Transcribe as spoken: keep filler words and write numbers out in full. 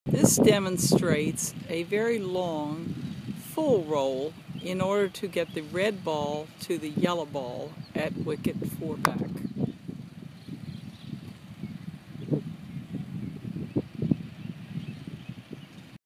This demonstrates a very long full roll in order to get the red ball to the yellow ball at wicket four back.